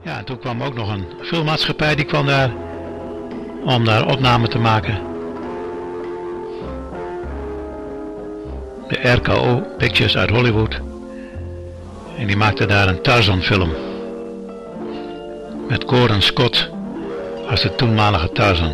Ja, en toen kwam ook nog een filmmaatschappij, die kwam daar om daar opnamen te maken. De RKO Pictures uit Hollywood. En die maakte daar een Tarzan film. Met Gordon Scott als de toenmalige Tarzan.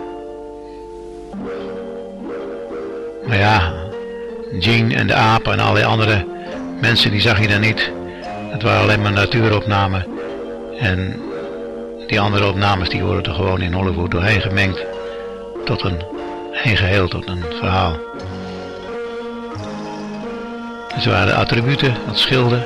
Maar ja, Gene en de aap en allerlei andere mensen die zag je daar niet. Het waren alleen maar natuuropnamen. En die andere opnames die worden er gewoon in Hollywood doorheen gemengd. Tot een geheel, tot een verhaal. Dus er waren attributen, wat schilden.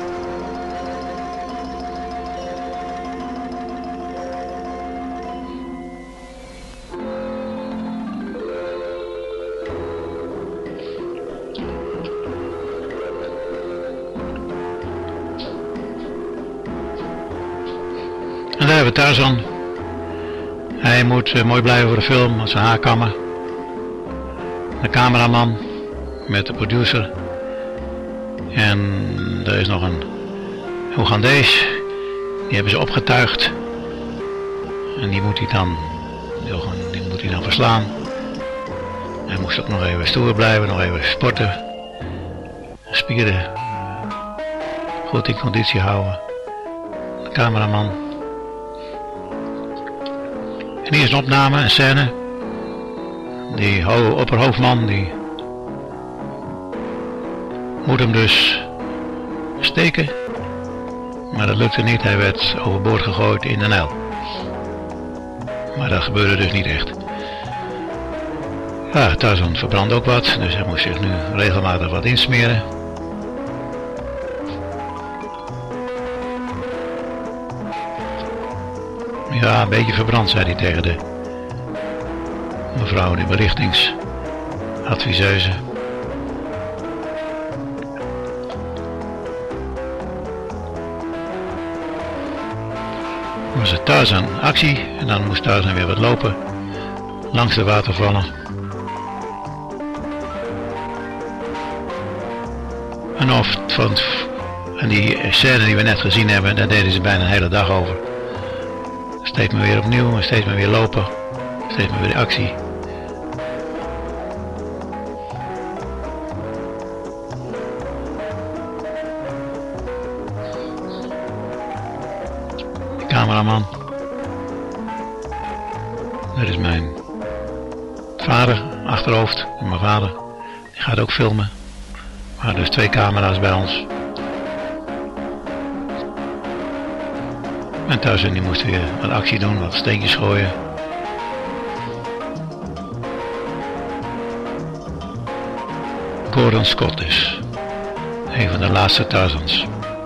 En daar hebben we Tarzan. Hij moet mooi blijven voor de film, met zijn haarkammen. De cameraman met de producer. En er is nog een Ugandees. Die hebben ze opgetuigd. En die moet hij dan verslaan. Hij moest ook nog even stoer blijven, nog even sporten. Spieren goed in conditie houden. De cameraman. En hier is een opname, een scène. Die opperhoofdman die moet hem dus steken. Maar dat lukte niet, hij werd overboord gegooid in de Nijl. Maar dat gebeurde dus niet echt. Ja, Tarzan verbrandt ook wat, dus hij moest zich nu regelmatig wat insmeren. Ja, een beetje verbrand, zei hij tegen de mevrouw, de belichtingsadviseuse. Was het Tarzan actie en dan moest Tarzan weer wat lopen langs de watervallen. En die scène die we net gezien hebben, daar deden ze bijna een hele dag over. Steeds maar weer opnieuw, steeds maar weer lopen, steeds maar weer actie. De cameraman. Dat is mijn vader, achterhoofd, en mijn vader. Die gaat ook filmen. Maar dus 2 camera's bij ons. En Tarzan die moest weer wat actie doen, wat steentjes gooien. Gordon Scott is een van de laatste Tarzans.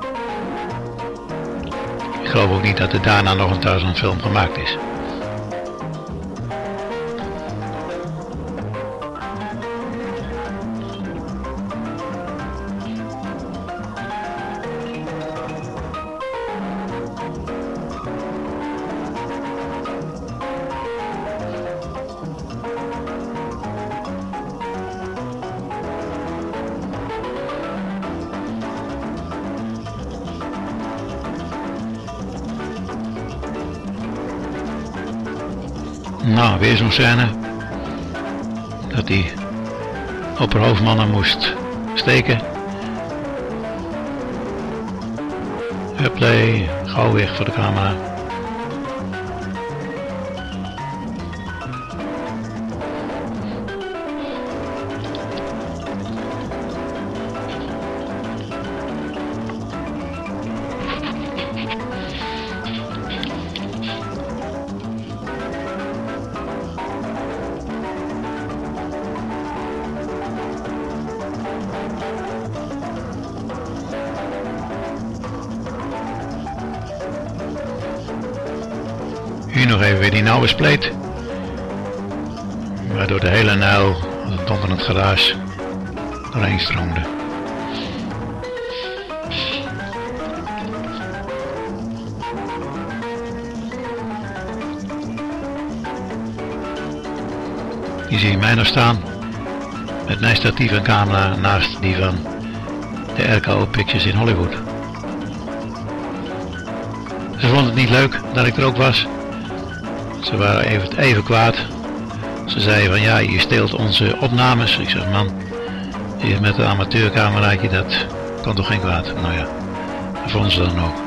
Ik geloof ook niet dat er daarna nog een Tarzan film gemaakt is. Nou, weer zo'n scène dat die opperhoofdmannen moest steken. Huplay, gauw weg voor de camera. Hier nog even weer die nauwe spleet, waardoor de hele Nijl als het dom van het garage doorheen stroomde. Hier zie je mij nog staan met mijn statief en camera naast die van de RKO Pictures in Hollywood. Ze vonden het niet leuk dat ik er ook was. Ze waren even kwaad. Ze zeiden van ja, je steelt onze opnames. Ik zeg man, hier met een amateurcameraatje, dat kan toch geen kwaad. Nou ja, dat vonden ze dan ook.